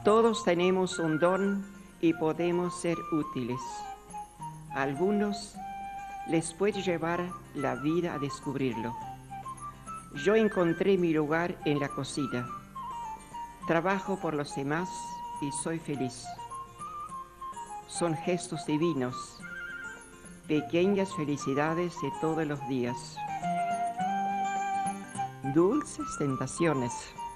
Todos tenemos un don y podemos ser útiles. A algunos les puede llevar la vida a descubrirlo. Yo encontré mi lugar en la cocina. Trabajo por los demás y soy feliz. Son gestos divinos, pequeñas felicidades de todos los días. Dulces tentaciones.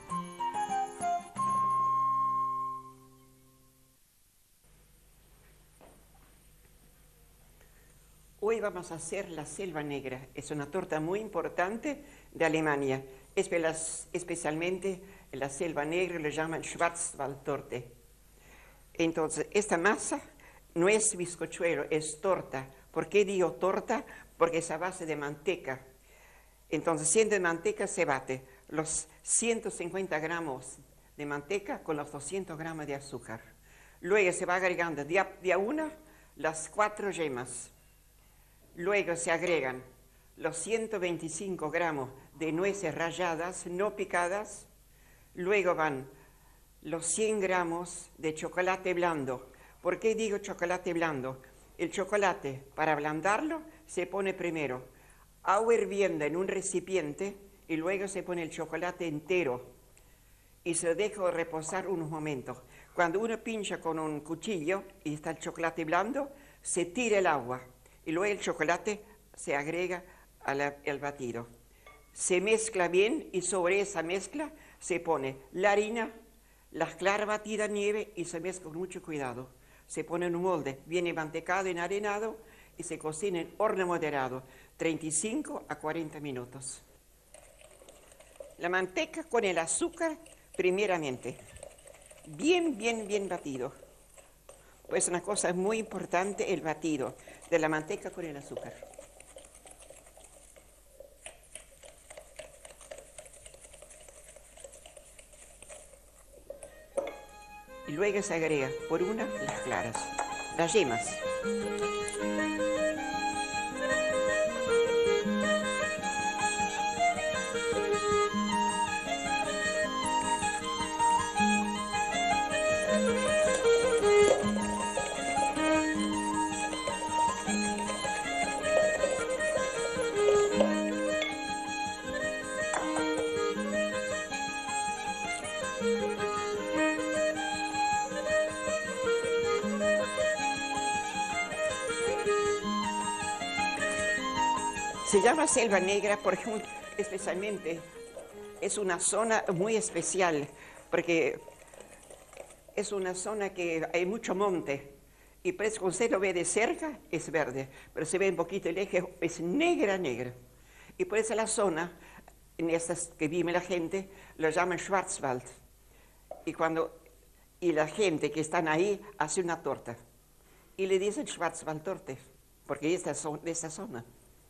Hoy vamos a hacer la selva negra. Es una torta muy importante de Alemania. Especialmente en la selva negra le llaman Schwarzwaldtorte. Entonces, esta masa no es bizcochuelo, es torta. ¿Por qué digo torta? Porque es a base de manteca. Entonces, siendo de manteca, se bate los 150 gramos de manteca con los 200 gramos de azúcar. Luego se va agregando de a una las 4 yemas. Luego se agregan los 125 gramos de nueces ralladas, no picadas. Luego van los 100 gramos de chocolate blando. ¿Por qué digo chocolate blando? El chocolate, para ablandarlo, se pone primero agua hirviendo en un recipiente y luego se pone el chocolate entero y se deja reposar unos momentos. Cuando uno pincha con un cuchillo y está el chocolate blando, se tira el agua y luego el chocolate se agrega al batido. Se mezcla bien y sobre esa mezcla se pone la harina, la clara batida en nieve y se mezcla con mucho cuidado. Se pone en un molde bien mantecado, enharinado y se cocina en horno moderado, 35 a 40 minutos. La manteca con el azúcar primeramente, bien batido. Pues una cosa muy importante, el batido de la manteca con el azúcar. Y luego se agrega por una las claras, las yemas. Se llama selva negra porque especialmente es una zona muy especial, porque es una zona que hay mucho monte, y por eso cuando usted lo ve de cerca es verde, pero se ve un poquito lejos, es negra. Y por eso la zona, en estas que vive la gente, lo llaman Schwarzwald. Y la gente que están ahí hace una torta, y le dicen Schwarzwaldtorte, porque es de esta zona.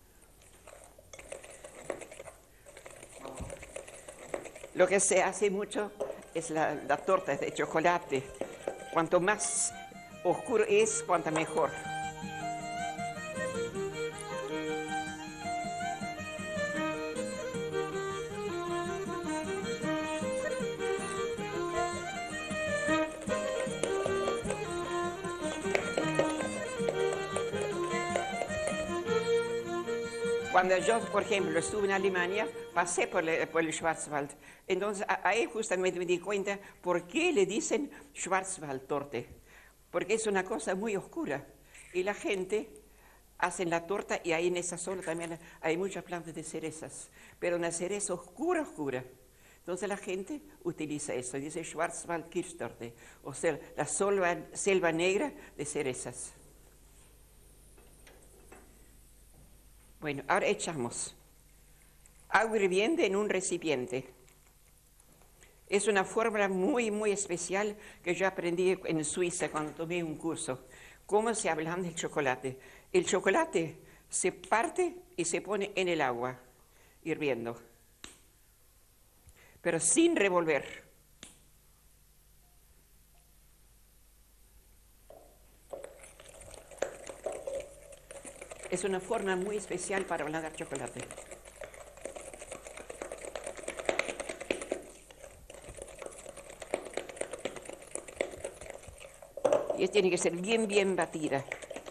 Lo que se hace mucho es la torta de chocolate. Cuanto más oscuro es, cuanto mejor. Cuando yo, por ejemplo, estuve en Alemania, pasé por el Schwarzwald. Entonces, ahí justamente me di cuenta por qué le dicen Schwarzwaldtorte. Porque es una cosa muy oscura. Y la gente hace la torta, y ahí en esa zona también hay muchas plantas de cerezas. Pero una cereza oscura. Entonces la gente utiliza eso, dice Schwarzwaldkirschtorte, o sea, la selva negra de cerezas. Bueno, ahora echamos agua hirviendo en un recipiente. Es una fórmula muy especial que yo aprendí en Suiza cuando tomé un curso. ¿Cómo se ablanda el chocolate? El chocolate se parte y se pone en el agua hirviendo, pero sin revolver. Es una forma muy especial para ablandar chocolate. Y tiene que ser bien, bien batida.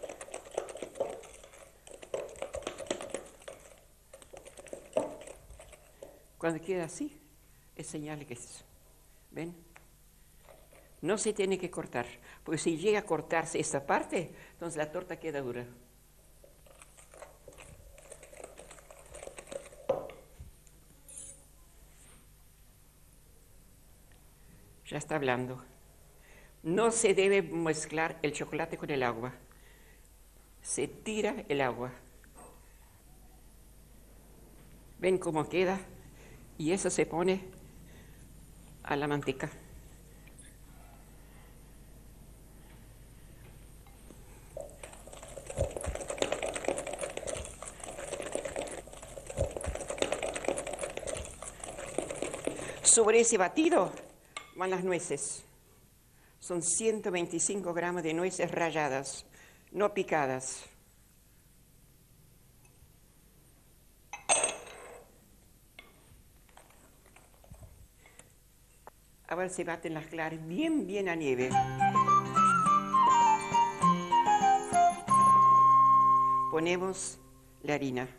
Cuando queda así, es señal de que es eso. ¿Ven? No se tiene que cortar, porque si llega a cortarse esta parte, entonces la torta queda dura. Ya está hablando. No se debe mezclar el chocolate con el agua. Se tira el agua. ¿Ven cómo queda? Y eso se pone a la manteca. Sobre ese batido van las nueces. Son 125 gramos de nueces ralladas, no picadas. Ahora se baten las claras bien, bien a nieve. Ponemos la harina.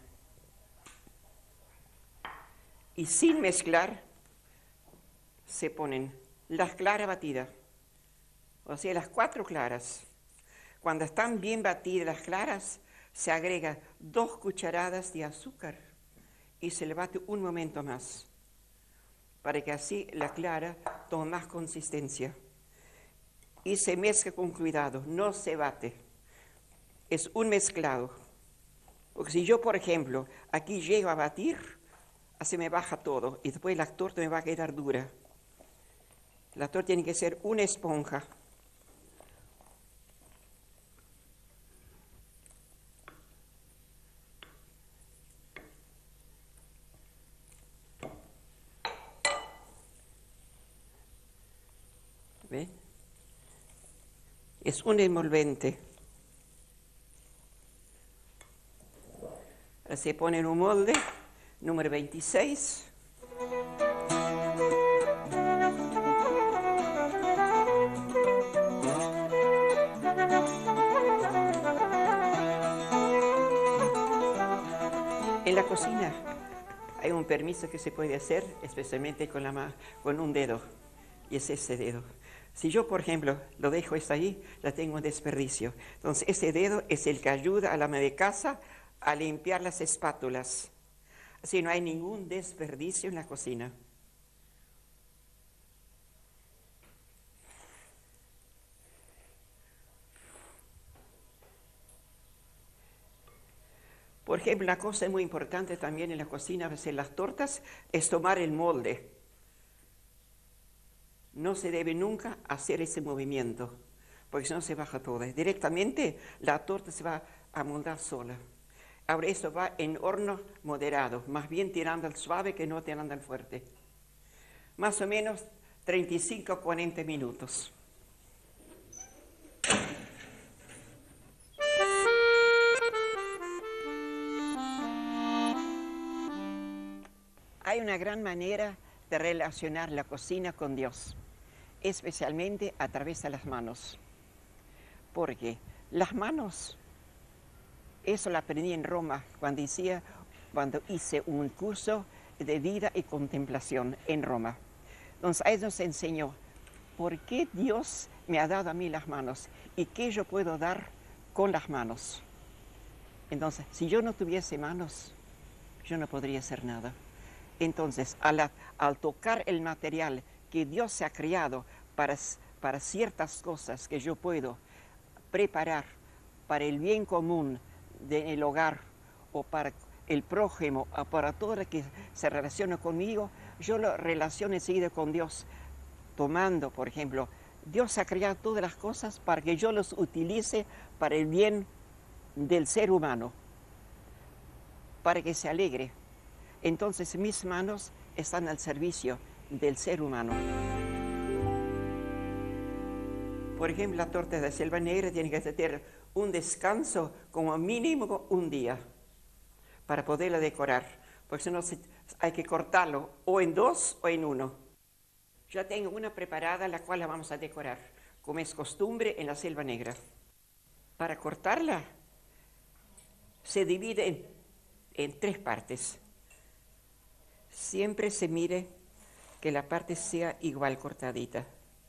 Y sin mezclar, se ponen las claras batidas. O sea, las 4 claras. Cuando están bien batidas las claras, se agrega 2 cucharadas de azúcar y se le bate un momento más, para que así la clara tome más consistencia. Y se mezcla con cuidado, no se bate. Es un mezclado. Porque si yo, por ejemplo, aquí llego a batir, así me baja todo y después la torta me va a quedar dura. La torta tiene que ser una esponja. ¿Ven? Es un envolvente. Se pone en un molde, número 26. En la cocina hay un permiso que se puede hacer, especialmente con un dedo, y es ese dedo. Si yo, por ejemplo, lo dejo esto ahí, la tengo en desperdicio. Entonces, ese dedo es el que ayuda a la ama de casa a limpiar las espátulas. Así no hay ningún desperdicio en la cocina. Por ejemplo, una cosa muy importante también en la cocina, a veces las tortas, es tomar el molde. No se debe nunca hacer ese movimiento, porque si no se baja toda. Directamente la torta se va a moldar sola. Ahora esto va en horno moderado, más bien tirando al suave que no tirando al fuerte. Más o menos 35 a 40 minutos. Hay una gran manera de relacionar la cocina con Dios, especialmente a través de las manos. Porque las manos, eso lo aprendí en Roma cuando hice un curso de vida y contemplación en Roma. Entonces, ahí nos enseñó por qué Dios me ha dado a mí las manos y qué yo puedo dar con las manos. Entonces, si yo no tuviese manos, yo no podría hacer nada. Entonces, al tocar el material que Dios se ha creado para ciertas cosas que yo puedo preparar para el bien común del hogar o para el prójimo o para todo lo que se relaciona conmigo, yo lo relaciono enseguida con Dios, tomando, por ejemplo, Dios ha creado todas las cosas para que yo los utilice para el bien del ser humano, para que se alegre. Entonces mis manos están al servicio del ser humano. Por ejemplo, la torta de selva negra tiene que tener un descanso como mínimo un día para poderla decorar, porque si no hay que cortarlo o en 2 o en 1. Ya tengo una preparada, la cual la vamos a decorar como es costumbre en la Selva Negra. Para cortarla, se divide en 3 partes. Siempre se mire que la parte sea igual cortadita.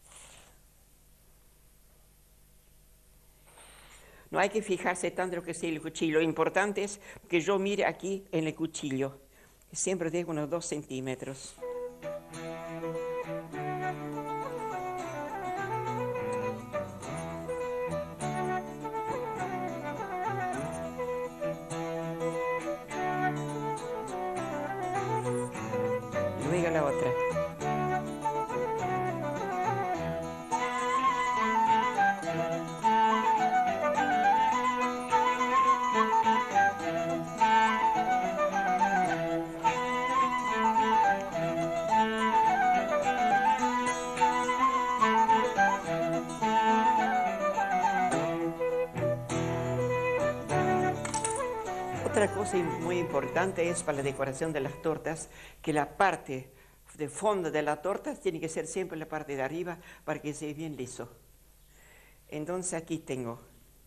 No hay que fijarse tanto en lo que sea el cuchillo. Lo importante es que yo mire aquí en el cuchillo. Siempre dejo unos 2 centímetros. Luego la otra. Otra cosa muy importante es para la decoración de las tortas que la parte de fondo de la torta tiene que ser siempre la parte de arriba para que sea bien liso. Entonces aquí tengo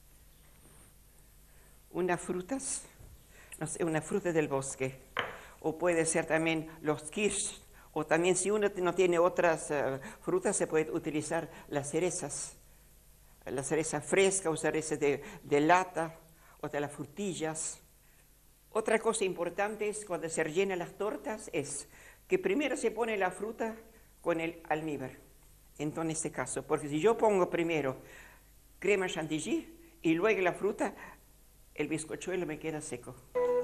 unas frutas, no sé, una fruta del bosque, o puede ser también los kirsch, o también si uno no tiene otras frutas se puede utilizar las cerezas frescas o cerezas de lata o de las frutillas. Otra cosa importante es cuando se rellenan las tortas es que primero se pone la fruta con el almíbar, en este caso, porque si yo pongo primero crema chantilly y luego la fruta, el bizcochuelo me queda seco.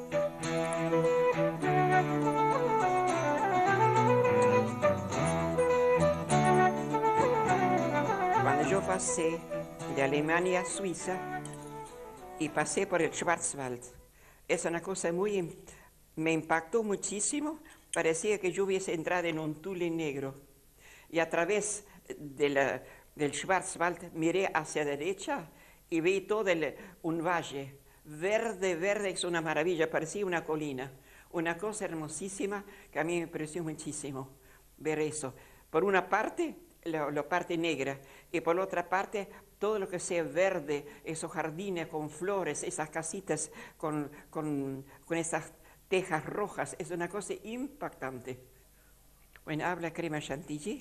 Cuando yo pasé de Alemania a Suiza y pasé por el Schwarzwald, es una cosa me impactó muchísimo, parecía que yo hubiese entrado en un túnel negro. Y a través del Schwarzwald miré hacia la derecha y vi todo un valle, verde, verde, es una maravilla, parecía una colina. Una cosa hermosísima que a mí me pareció muchísimo ver eso. Por una parte, la parte negra, y por la otra parte, todo lo que sea verde, esos jardines con flores, esas casitas con esas tejas rojas, es una cosa impactante. Bueno, habla crema chantilly.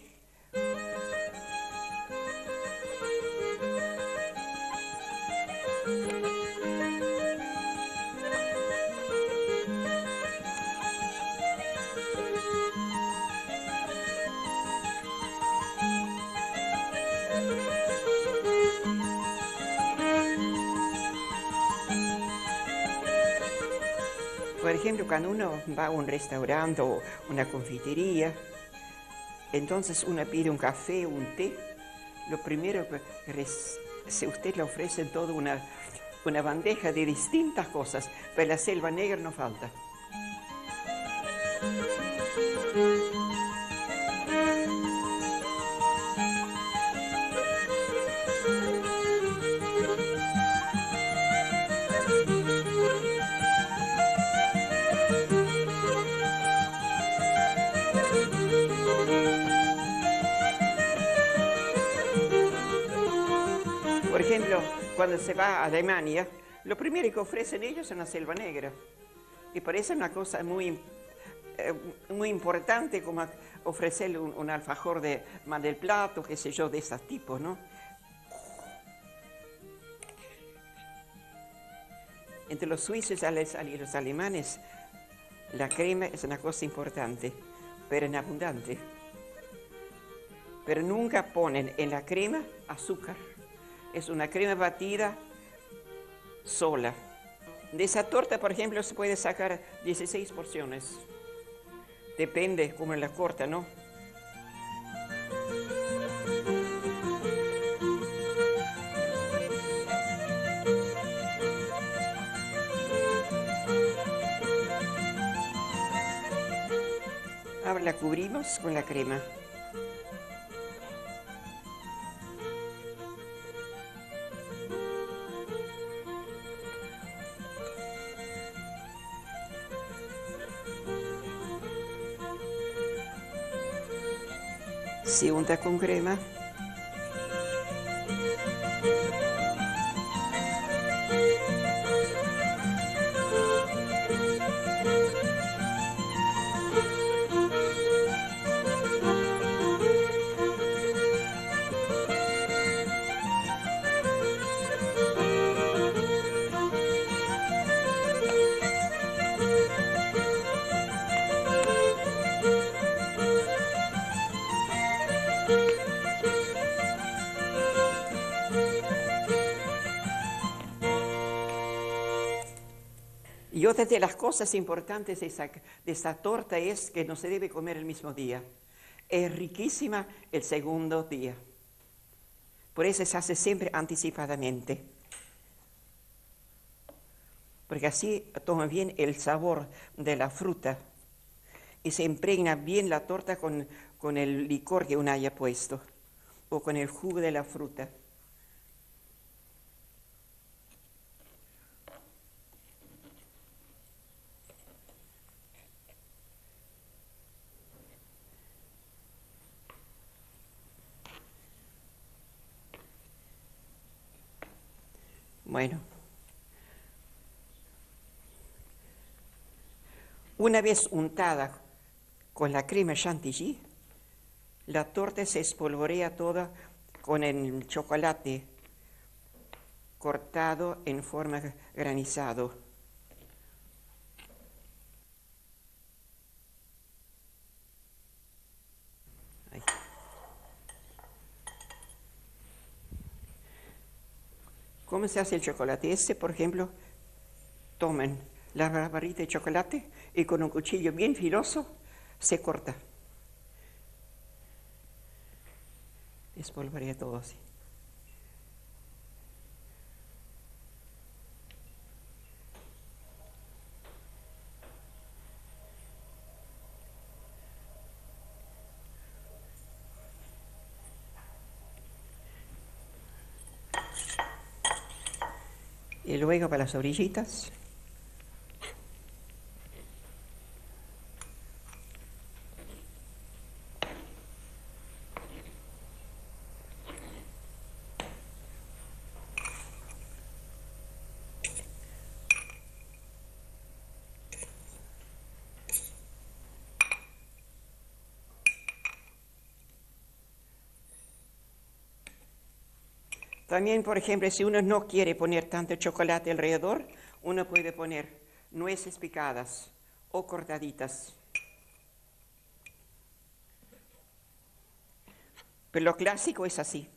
Por ejemplo, cuando uno va a un restaurante o una confitería, entonces uno pide un café o un té, lo primero que usted le ofrece toda una bandeja de distintas cosas, pero la Selva Negra no falta. Por ejemplo, cuando se va a Alemania, lo primero que ofrecen ellos es una Selva Negra. Y parece una cosa muy importante como ofrecerle un alfajor de Mar del Plata, qué sé yo, de ese tipo, ¿no? Entre los suizos y los alemanes, la crema es una cosa importante, pero en abundante. Pero nunca ponen en la crema azúcar. Es una crema batida sola. De esa torta, por ejemplo, se puede sacar 16 porciones. Depende cómo la corta, ¿no? Ahora la cubrimos con la crema. Se unta con crema. Y otra de las cosas importantes de esta torta es que no se debe comer el mismo día. Es riquísima el segundo día. Por eso se hace siempre anticipadamente. Porque así toma bien el sabor de la fruta y se impregna bien la torta con el licor que uno haya puesto o con el jugo de la fruta. Bueno, una vez untada con la crema chantilly, la torta se espolvorea toda con el chocolate cortado en forma granizado. Ahí. ¿Cómo se hace el chocolate? Por ejemplo, toman la barrita de chocolate y con un cuchillo bien filoso se corta. Espolvorea todo así. Y luego para las orillitas. También, por ejemplo, si uno no quiere poner tanto chocolate alrededor, uno puede poner nueces picadas o cortaditas. Pero lo clásico es así.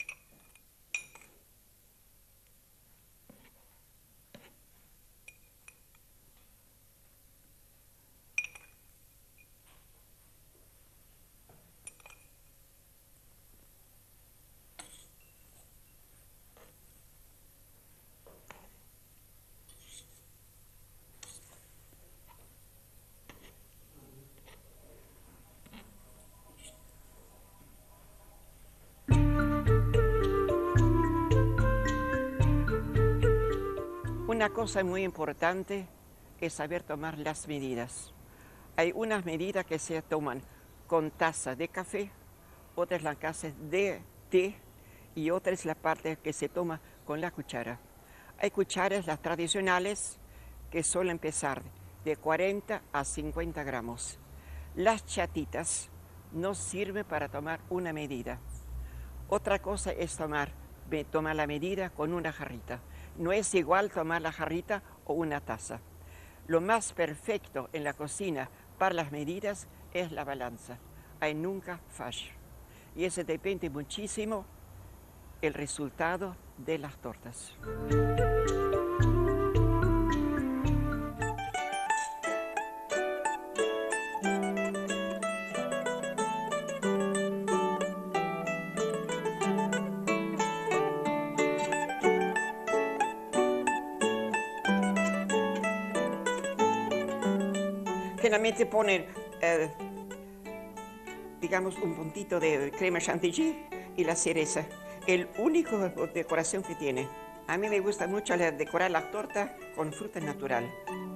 Una cosa muy importante es saber tomar las medidas. Hay unas medidas que se toman con taza de café, otras la taza de té y otra es la parte que se toma con la cuchara. Hay cucharas, las tradicionales, que suelen empezar de 40 a 50 gramos. Las chatitas no sirven para tomar una medida. Otra cosa es tomar la medida con una jarrita. No es igual tomar la jarrita o una taza. Lo más perfecto en la cocina para las medidas es la balanza. Ahí nunca falla. Y eso depende muchísimo el resultado de las tortas. Generalmente ponen, digamos, un puntito de crema chantilly y la cereza. El único decoración que tiene. A mí me gusta mucho decorar la torta con fruta natural.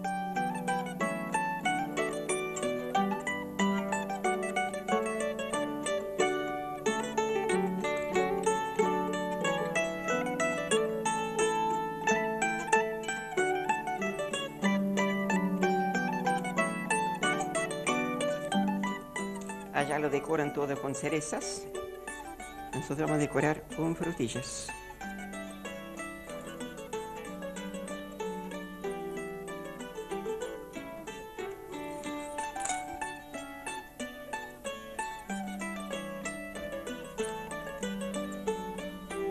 Allá lo decoran todo con cerezas. Nosotros vamos a decorar con frutillas.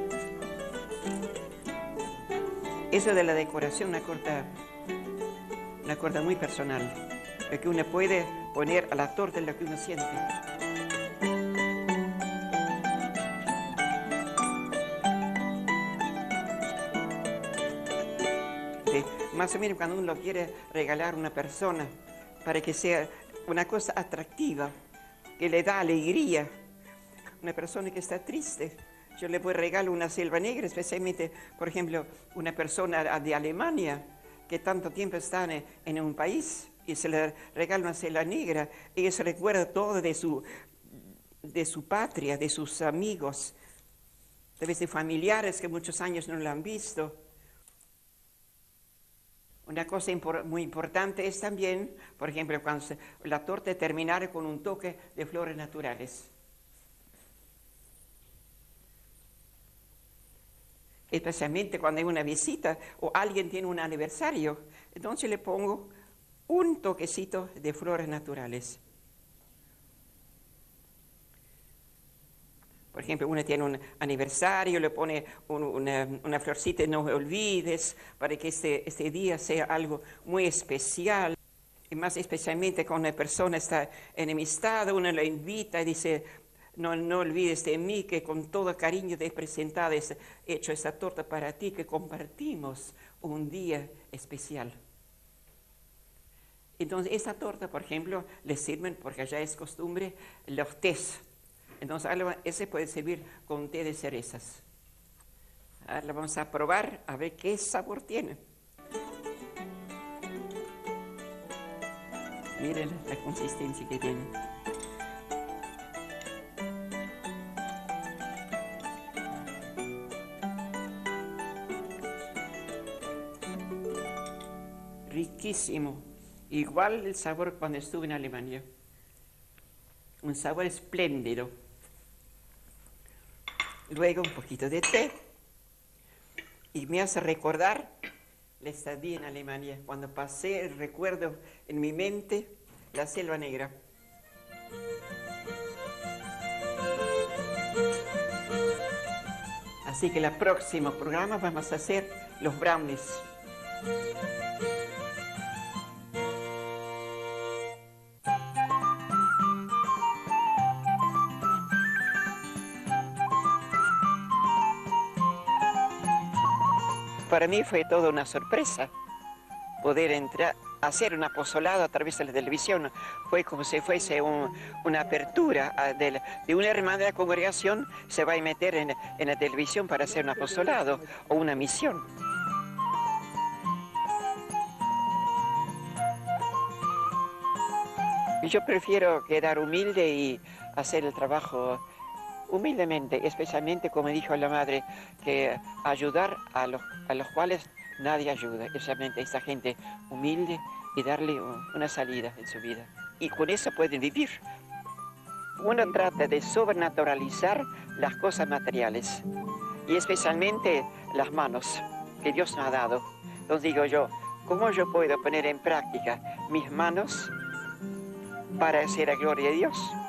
Eso de la decoración, una corta una cosa muy personal, lo que uno puede poner a la torta es lo que uno siente. Más o menos cuando uno lo quiere regalar a una persona para que sea una cosa atractiva, que le da alegría. Una persona que está triste, yo le puedo regalar una selva negra, especialmente, por ejemplo, una persona de Alemania que tanto tiempo está en un país y se le regala una selva negra, ella se recuerda todo de su patria, de sus amigos, tal vez de familiares que muchos años no lo han visto. Una cosa muy importante es también, por ejemplo, cuando la torta terminara con un toque de flores naturales. Especialmente cuando hay una visita o alguien tiene un aniversario, entonces le pongo un toquecito de flores naturales. Por ejemplo, uno tiene un aniversario, le pone una florcita, no olvides, para que este día sea algo muy especial. Y más especialmente cuando una persona está enemistada, uno la invita y dice, no olvides de mí, que con todo cariño te he presentado, he hecho esta torta para ti, que compartimos un día especial. Entonces, esa torta, por ejemplo, le sirven, porque allá es costumbre, los tés. Entonces, ese puede servir con té de cerezas. Ahora lo vamos a probar a ver qué sabor tiene. Miren la consistencia que tiene. Riquísimo. Igual el sabor cuando estuve en Alemania. Un sabor espléndido. Luego un poquito de té. Y me hace recordar la estadía en Alemania, cuando pasé el recuerdo en mi mente, la Selva Negra. Así que el próximo programa vamos a hacer los brownies. Para mí fue toda una sorpresa poder hacer un apostolado a través de la televisión. Fue como si fuese una apertura de una hermana de la congregación, se va a meter en la televisión para hacer un apostolado o una misión. Y yo prefiero quedar humilde y hacer el trabajo humildemente, especialmente, como dijo la madre, que ayudar a los cuales nadie ayuda, especialmente a esta gente humilde, y darle una salida en su vida. Y con eso pueden vivir. Uno trata de sobrenaturalizar las cosas materiales, y especialmente las manos que Dios nos ha dado. Entonces digo yo, ¿cómo yo puedo poner en práctica mis manos para hacer la gloria de Dios?